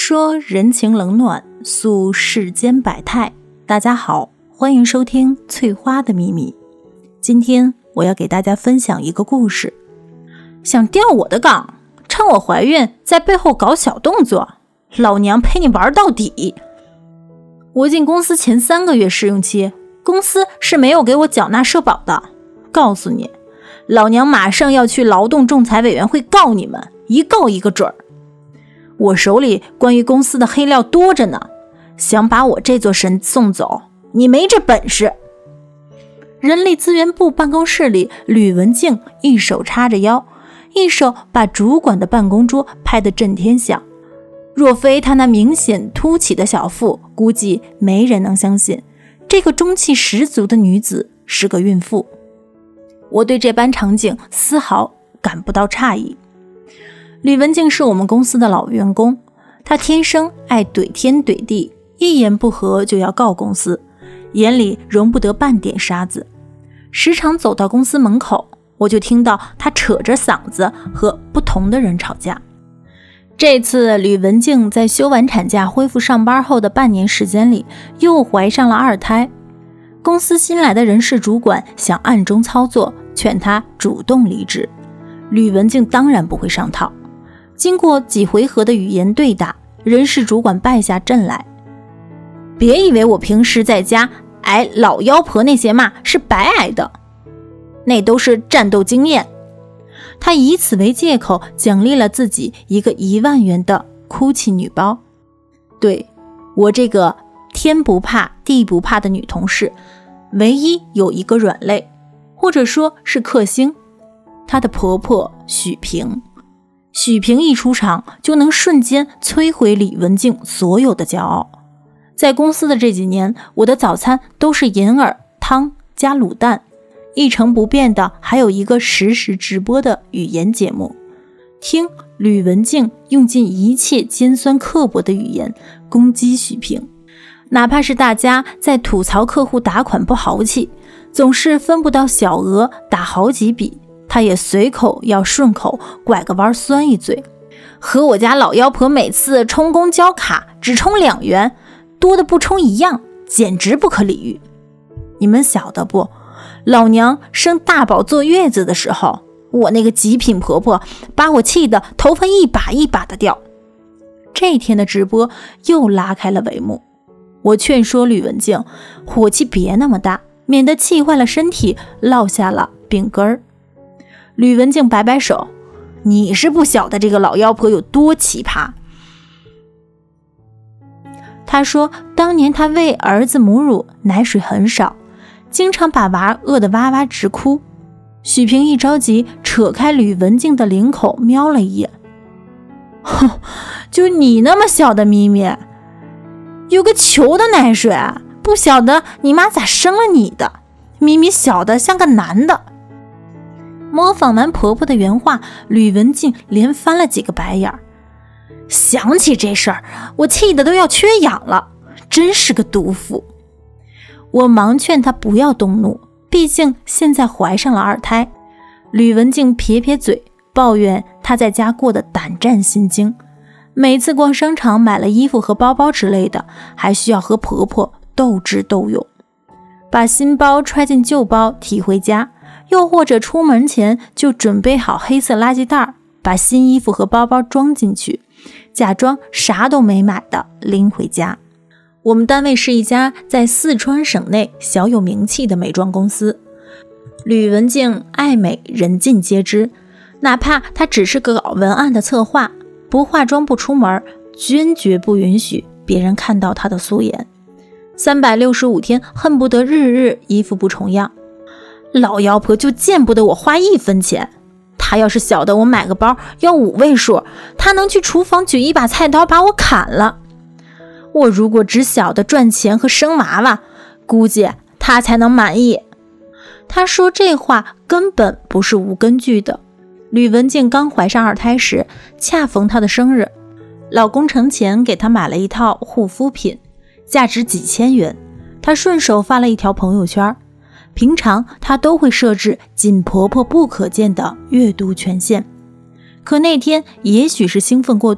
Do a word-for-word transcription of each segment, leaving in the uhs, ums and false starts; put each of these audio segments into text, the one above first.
说人情冷暖，诉世间百态。大家好，欢迎收听翠花的秘密。今天我要给大家分享一个故事。想吊我的岗，趁我怀孕在背后搞小动作，老娘陪你玩到底。我进公司前三个月试用期，公司是没有给我缴纳社保的。告诉你，老娘马上要去劳动仲裁委员会告你们，一告一个准儿。我手里关于公司的黑料多着呢，想把我这座神送走，你没这本事。人力资源部办公室里，吕文静一手叉着腰，一手把主管的办公桌拍得震天响。若非她那明显凸起的小腹，估计没人能相信这个中气十足的女子是个孕妇。我对这般场景丝毫感不到诧异。吕文静是我们公司的老员工，她天生爱怼天怼地，一言不合就要告公司，眼里容不得半点沙子。时常走到公司门口，我就听到她扯着嗓子和不同的人吵架。这次吕文静在休完产假恢复上班后的半年时间里，又怀上了二胎。公司新来的人事主管想暗中操作，劝她主动离职。吕文静当然不会上套。经过几回合的语言对打，人事主管败下阵来。别以为我平时在家挨老妖婆那些骂是白挨的，那都是战斗经验。他以此为借口奖励了自己一个一万元的哭泣女包。对，我这个天不怕地不怕的女同事，唯一有一个软肋，或者说是克星，她的婆婆许平。许平一出场就能瞬间摧毁李文静所有的骄傲。在公司的这几年，我的早餐都是银耳汤加卤蛋，一成不变的还有一个实时直播的语言节目，听吕文静用尽一切尖酸刻薄的语言攻击许平。哪怕是大家在吐槽客户打款不豪气，总是分不到小额打好几笔，他也随口要顺口拐个弯酸一嘴。和我家老妖婆每次充公交卡只充两元，多的不充一样，简直不可理喻。你们晓得不，老娘生大宝坐月子的时候，我那个极品婆婆把我气得头发一把一把的掉。这天的直播又拉开了帷幕，我劝说吕文静火气别那么大，免得气坏了身体，落下了病根儿。吕文静摆摆手，你是不晓得这个老妖婆有多奇葩。她说当年她喂儿子母乳，奶水很少，经常把娃饿得哇哇直哭。许平一着急，扯开吕文静的领口瞄了一眼，哼，就你那么小的咪咪，有个球的奶水，不晓得你妈咋生了你的，咪咪小的像个男的。模仿完婆婆的原话，吕文静连翻了几个白眼儿。想起这事儿，我气得都要缺氧了，真是个毒妇。我忙劝她不要动怒，毕竟现在怀上了二胎。吕文静撇撇嘴，抱怨她在家过得胆战心惊，每次逛商场买了衣服和包包之类的，还需要和婆婆斗智斗勇，把新包揣进旧包提回家，又或者出门前就准备好黑色垃圾袋，把新衣服和包包装进去，假装啥都没买的拎回家。我们单位是一家在四川省内小有名气的美妆公司，吕文静爱美人尽皆知，哪怕她只是个搞文案的策划，不化妆不出门，坚决不允许别人看到她的素颜。三百六十五天恨不得日日衣服不重样。老妖婆就见不得我花一分钱，她要是晓得我买个包要五位数，她能去厨房举一把菜刀把我砍了。我如果只晓得赚钱和生娃娃，估计她才能满意。她说这话根本不是无根据的。吕文静刚怀上二胎时，恰逢她的生日，老公成前给她买了一套护肤品，价值几千元。她顺手发了一条朋友圈，平常她都会设置仅婆婆不可见的阅读权限，可那天也许是兴奋过度，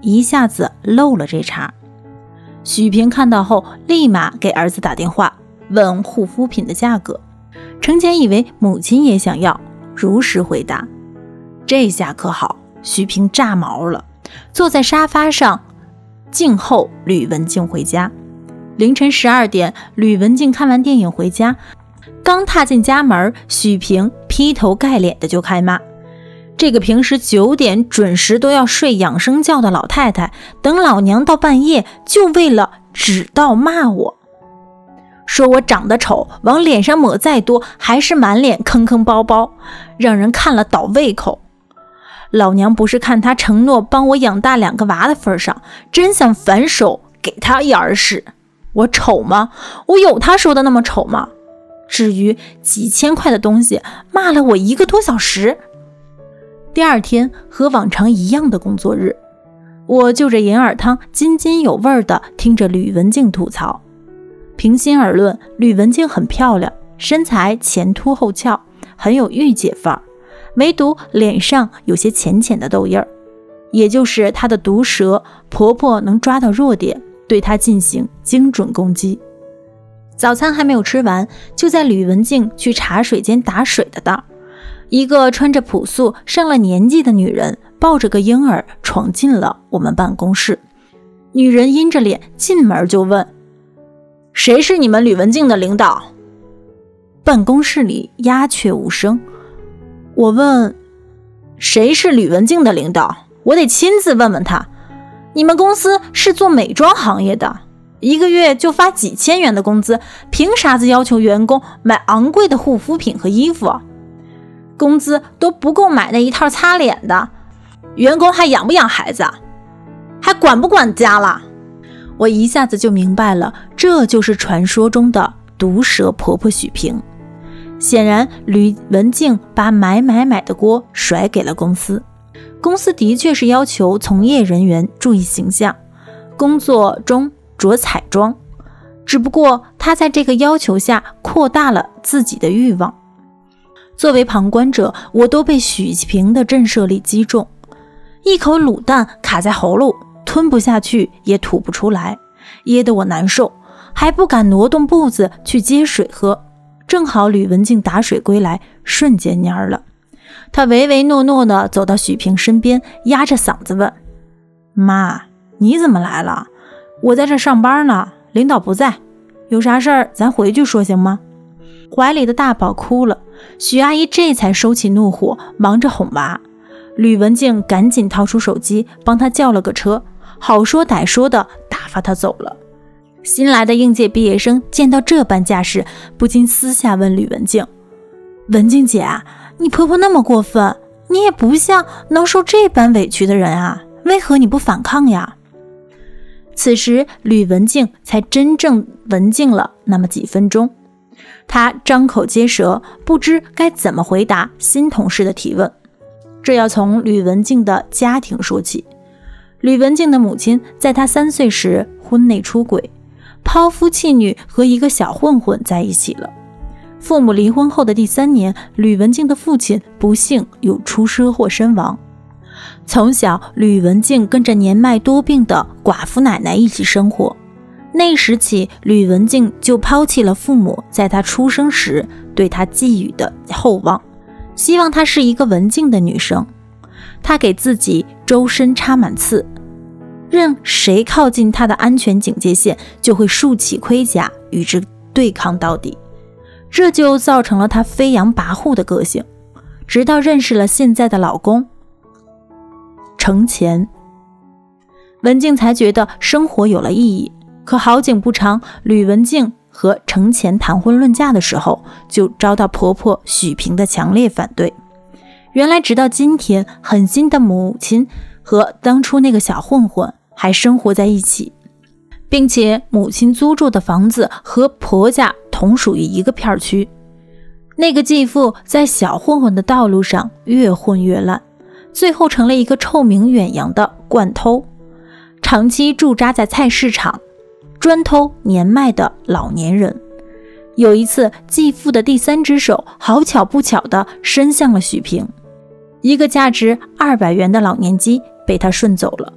一下子漏了这茬。许平看到后立马给儿子打电话问护肤品的价格，程前以为母亲也想要，如实回答。这下可好，许平炸毛了，坐在沙发上静候吕文静回家。凌晨十二点，吕文静看完电影回家，刚踏进家门，许平劈头盖脸的就开骂。这个平时九点准时都要睡养生觉的老太太，等老娘到半夜就为了指道骂我，说我长得丑，往脸上抹再多还是满脸坑坑包包，让人看了倒胃口。老娘不是看他承诺帮我养大两个娃的份上，真想反手给他一耳屎。我丑吗？我有他说的那么丑吗？至于几千块的东西，骂了我一个多小时。第二天和往常一样的工作日，我就着银耳汤津津有味地听着吕文静吐槽。平心而论，吕文静很漂亮，身材前凸后翘，很有御姐范儿，唯独脸上有些浅浅的痘印儿，也就是她的毒舌，婆婆能抓到弱点，对她进行精准攻击。早餐还没有吃完，就在吕文静去茶水间打水的当，一个穿着朴素上了年纪的女人抱着个婴儿闯进了我们办公室。女人阴着脸进门就问：谁是你们吕文静的领导？办公室里鸦雀无声。我问：谁是吕文静的领导？我得亲自问问他。你们公司是做美妆行业的，一个月就发几千元的工资，凭啥子要求员工买昂贵的护肤品和衣服？工资都不够买那一套擦脸的，员工还养不养孩子？还管不管家了？我一下子就明白了，这就是传说中的毒舌婆婆许平。显然吕文静把买买买的锅甩给了公司。公司的确是要求从业人员注意形象，工作中着彩妆，只不过她在这个要求下扩大了自己的欲望。作为旁观者，我都被许平的震慑力击中，一口卤蛋卡在喉咙，吞不下去也吐不出来，噎得我难受，还不敢挪动步子去接水喝。正好吕文静打水归来，瞬间蔫了。她唯唯诺诺地走到许平身边，压着嗓子问：妈，你怎么来了？我在这上班呢，领导不在，有啥事儿咱回去说行吗？怀里的大宝哭了，许阿姨这才收起怒火，忙着哄娃。吕文静赶紧掏出手机帮他叫了个车，好说歹说的打发他走了。新来的应届毕业生见到这般架势，不禁私下问吕文静：文静姐，你婆婆那么过分，你也不像能受这般委屈的人啊，为何你不反抗呀？此时吕文静才真正文静了那么几分钟，她张口结舌，不知该怎么回答新同事的提问。这要从吕文静的家庭说起。吕文静的母亲在她三岁时婚内出轨，抛夫弃女，和一个小混混在一起了。父母离婚后的第三年，吕文静的父亲不幸有出车祸身亡。从小，吕文静跟着年迈多病的寡妇奶奶一起生活。那时起，吕文静就抛弃了父母在她出生时对她寄予的厚望，希望她是一个文静的女生。她给自己周身插满刺，任谁靠近她的安全警戒线，就会竖起盔甲与之对抗到底。这就造成了她飞扬跋扈的个性。直到认识了现在的老公程前，文静才觉得生活有了意义。可好景不长，吕文静和程前谈婚论嫁的时候，就遭到婆婆许平的强烈反对。原来直到今天，狠心的母亲和当初那个小混混还生活在一起，并且母亲租住的房子和婆家同属于一个片区。那个继父在小混混的道路上越混越烂，最后成了一个臭名远扬的惯偷，长期驻扎在菜市场，专偷年迈的老年人。有一次，继父的第三只手好巧不巧地伸向了许平，一个价值二百元的老年机被他顺走了。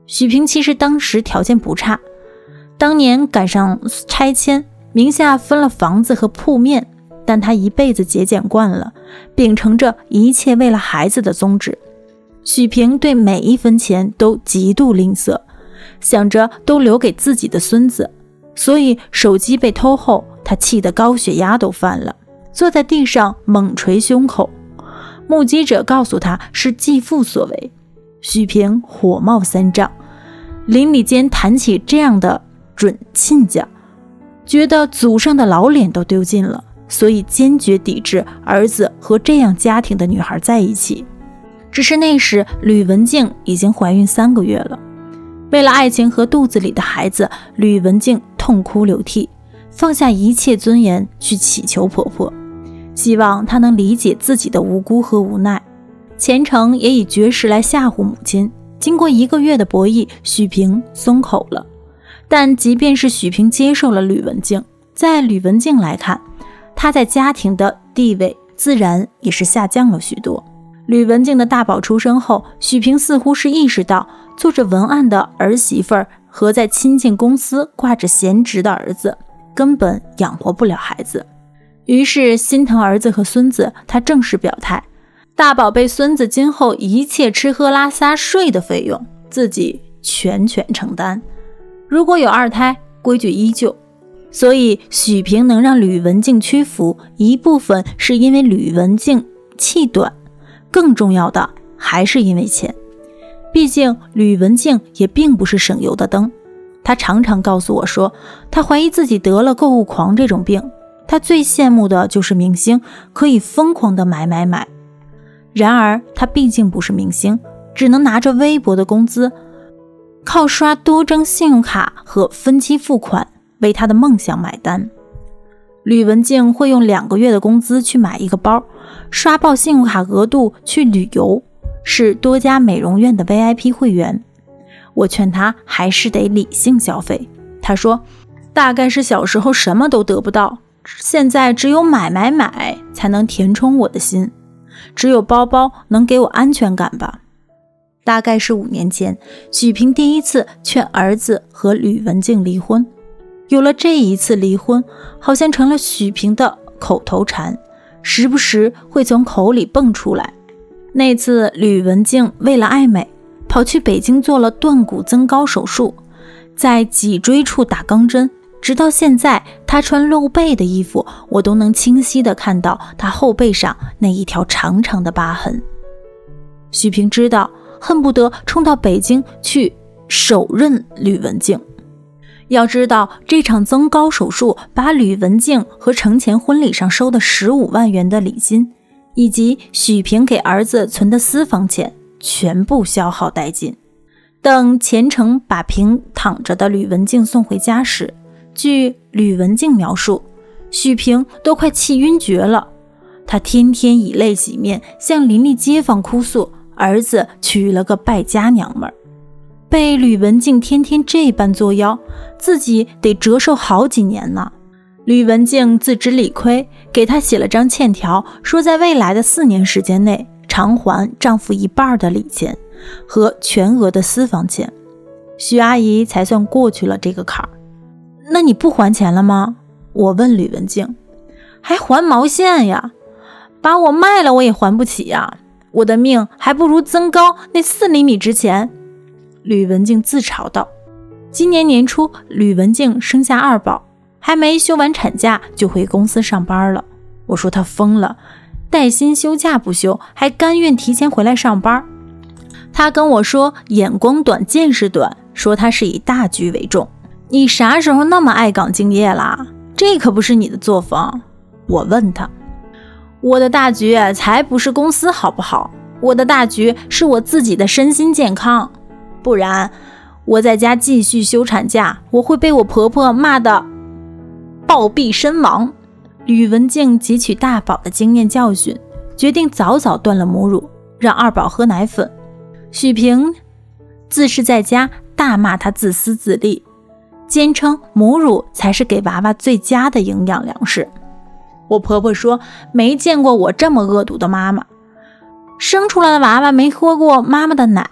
许平其实当时条件不差，当年赶上拆迁，名下分了房子和铺面，但他一辈子节俭惯了，秉承着一切为了孩子的宗旨。许平对每一分钱都极度吝啬，想着都留给自己的孙子，所以手机被偷后，他气得高血压都犯了，坐在地上猛捶胸口。目击者告诉他是继父所为，许平火冒三丈，邻里间谈起这样的准亲家，觉得祖上的老脸都丢尽了，所以坚决抵制儿子和这样家庭的女孩在一起。只是那时吕文静已经怀孕三个月了，为了爱情和肚子里的孩子，吕文静痛哭流涕，放下一切尊严去祈求婆婆，希望她能理解自己的无辜和无奈。钱程也以绝食来吓唬母亲，经过一个月的博弈，许平松口了。但即便是许平接受了吕文静，在吕文静来看，她在家庭的地位自然也是下降了许多。吕文静的大宝出生后，许平似乎是意识到做着文案的儿媳妇儿和在亲近公司挂着闲职的儿子根本养活不了孩子，于是心疼儿子和孙子，他正式表态，大宝贝孙子今后一切吃喝拉撒睡的费用自己全权承担，如果有二胎，规矩依旧。所以许平能让吕文静屈服，一部分是因为吕文静气短，更重要的还是因为钱。毕竟吕文静也并不是省油的灯，她常常告诉我说，她怀疑自己得了购物狂这种病，她最羡慕的就是明星可以疯狂的买买买。然而她毕竟不是明星，只能拿着微薄的工资，靠刷多张信用卡和分期付款为她的梦想买单。吕文静会用两个月的工资去买一个包，刷爆信用卡额度去旅游，是多家美容院的 V I P 会员。我劝她还是得理性消费。她说，大概是小时候什么都得不到，现在只有买买买才能填充我的心，只有包包能给我安全感吧。大概是五年前，许平第一次劝儿子和吕文静离婚。有了这一次离婚，好像成了许平的口头禅，时不时会从口里蹦出来。那次吕文静为了爱美，跑去北京做了断骨增高手术，在脊椎处打钢针，直到现在她穿露背的衣服，我都能清晰地看到她后背上那一条长长的疤痕。许平知道，恨不得冲到北京去手刃吕文静。要知道，这场增高手术把吕文静和程前婚礼上收的十五万元的礼金，以及许平给儿子存的私房钱全部消耗殆尽。等钱程把平躺着的吕文静送回家时，据吕文静描述，许平都快气晕厥了。他天天以泪洗面，向邻里街坊哭诉儿子娶了个败家娘们儿。被吕文静天天这般作妖，自己得折寿好几年呢。吕文静自知理亏，给他写了张欠条，说在未来的四年时间内偿还丈夫一半的礼钱和全额的私房钱。徐阿姨才算过去了这个坎儿。那你不还钱了吗？我问吕文静。还还毛线呀，把我卖了我也还不起呀，我的命还不如增高那四厘米值钱。吕文静自嘲道。今年年初，吕文静生下二宝，还没休完产假就回公司上班了。我说她疯了，带薪休假不休，还甘愿提前回来上班。她跟我说眼光短见识短，说她是以大局为重。你啥时候那么爱岗敬业啦？这可不是你的作风。我问她，我的大局才不是公司好不好，我的大局是我自己的身心健康。不然我在家继续休产假，我会被我婆婆骂得暴毙身亡。吕文静汲取大宝的经验教训，决定早早断了母乳，让二宝喝奶粉。许平自是在家大骂她自私自利，坚称母乳才是给娃娃最佳的营养粮食。我婆婆说，没见过我这么恶毒的妈妈，生出来的娃娃没喝过妈妈的奶，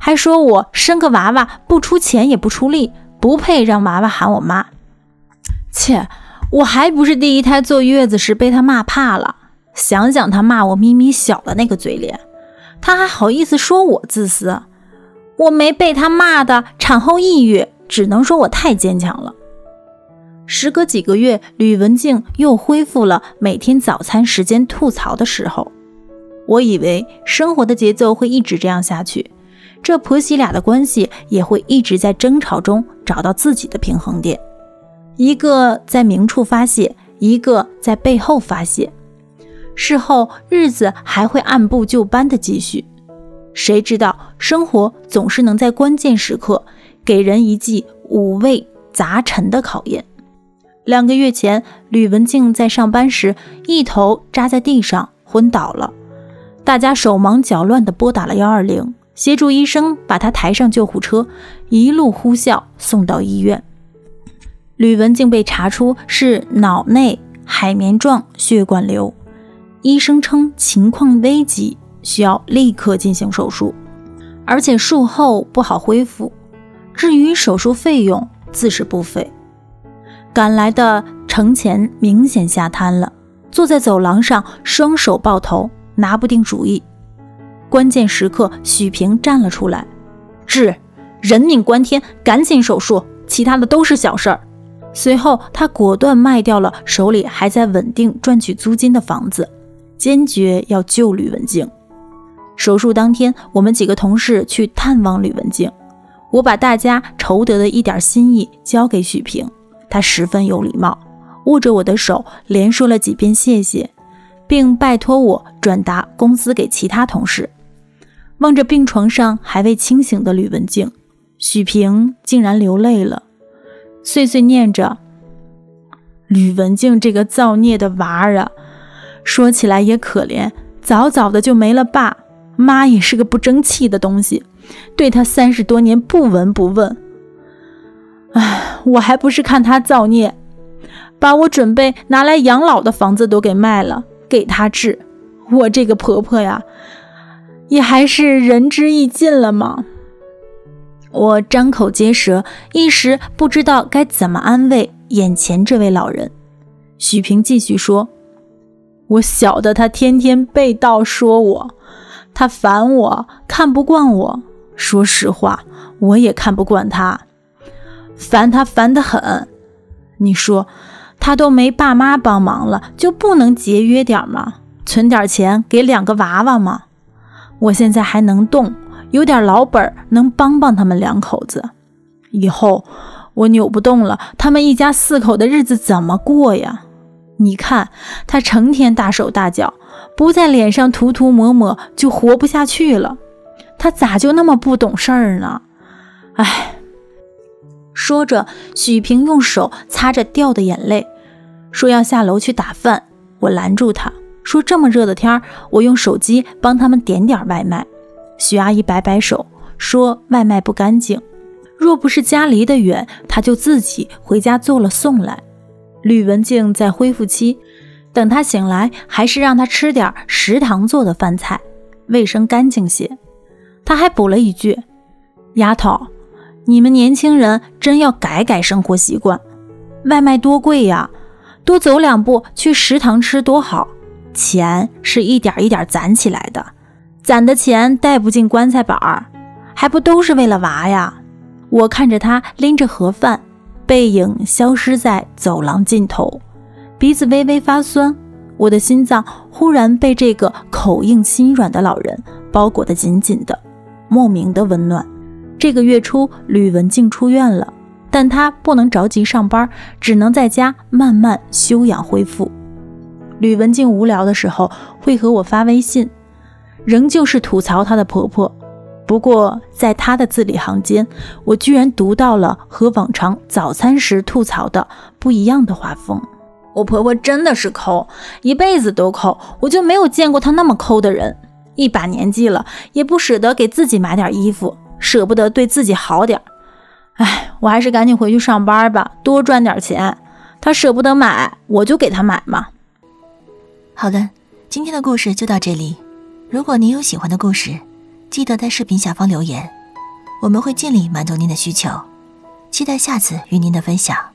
还说我生个娃娃不出钱也不出力，不配让娃娃喊我妈。切，我还不是第一胎坐月子时被他骂怕了，想想他骂我咪咪小的那个嘴脸，他还好意思说我自私。我没被他骂的产后抑郁，只能说我太坚强了。时隔几个月，吕文静又恢复了每天早餐时间吐槽的时候。我以为生活的节奏会一直这样下去，这婆媳俩的关系也会一直在争吵中找到自己的平衡点，一个在明处发泄，一个在背后发泄。事后日子还会按部就班的继续，谁知道生活总是能在关键时刻给人一记五味杂陈的考验。两个月前，吕文静在上班时一头扎在地上昏倒了，大家手忙脚乱地拨打了一二零，协助医生把她抬上救护车，一路呼啸送到医院。吕文静被查出是脑内海绵状血管瘤，医生称情况危急，需要立刻进行手术，而且术后不好恢复。至于手术费用，自是不菲。赶来的程前明显下瘫了，坐在走廊上双手抱头，拿不定主意。关键时刻，许平站了出来，治，人命关天，赶紧手术，其他的都是小事儿。随后他果断卖掉了手里还在稳定赚取租金的房子，坚决要救吕文静。手术当天，我们几个同事去探望吕文静，我把大家筹得的一点心意交给许平，他十分有礼貌，握着我的手连说了几遍谢谢，并拜托我转达公司给其他同事。望着病床上还未清醒的吕文静，许平竟然流泪了，碎碎念着：吕文静这个造孽的娃儿啊，说起来也可怜，早早的就没了爸，妈也是个不争气的东西，对他三十多年不闻不问。唉，我还不是看他造孽，把我准备拿来养老的房子都给卖了，给他治。我这个婆婆呀，也还是仁至义尽了吗？我张口结舌，一时不知道该怎么安慰眼前这位老人。许平继续说：我晓得他天天背道说我，他烦我，看不惯我。说实话，我也看不惯他，烦他烦得很。你说他都没爸妈帮忙了，就不能节约点吗？存点钱给两个娃娃吗？我现在还能动，有点老本，能帮帮他们两口子。以后我扭不动了，他们一家四口的日子怎么过呀？你看他成天大手大脚，不在脸上涂涂抹抹就活不下去了。他咋就那么不懂事儿呢？唉。说着，许平用手擦着掉的眼泪，说要下楼去打饭。我拦住他，说这么热的天，我用手机帮他们点点外卖。许阿姨摆摆手，说外卖不干净，若不是家离得远，她就自己回家做了送来。吕文静在恢复期，等她醒来，还是让她吃点食堂做的饭菜，卫生干净些。她还补了一句：丫头，你们年轻人真要改改生活习惯，外卖多贵呀，多走两步去食堂吃多好，钱是一点一点攒起来的，攒的钱带不进棺材板儿，还不都是为了娃呀。我看着他拎着盒饭，背影消失在走廊尽头，鼻子微微发酸，我的心脏忽然被这个口硬心软的老人包裹得紧紧的，莫名的温暖。这个月初，吕文静出院了，但她不能着急上班，只能在家慢慢休养恢复。吕文静无聊的时候会和我发微信，仍旧是吐槽她的婆婆，不过在她的字里行间，我居然读到了和往常早餐时吐槽的不一样的画风。我婆婆真的是抠，一辈子都抠，我就没有见过她那么抠的人。一把年纪了，也不舍得给自己买点衣服，舍不得对自己好点。唉，我还是赶紧回去上班吧，多赚点钱。他舍不得买，我就给他买嘛。 好了，今天的故事就到这里。如果您有喜欢的故事，记得在视频下方留言， 我们会尽力满足您的需求，期待下次与您的分享。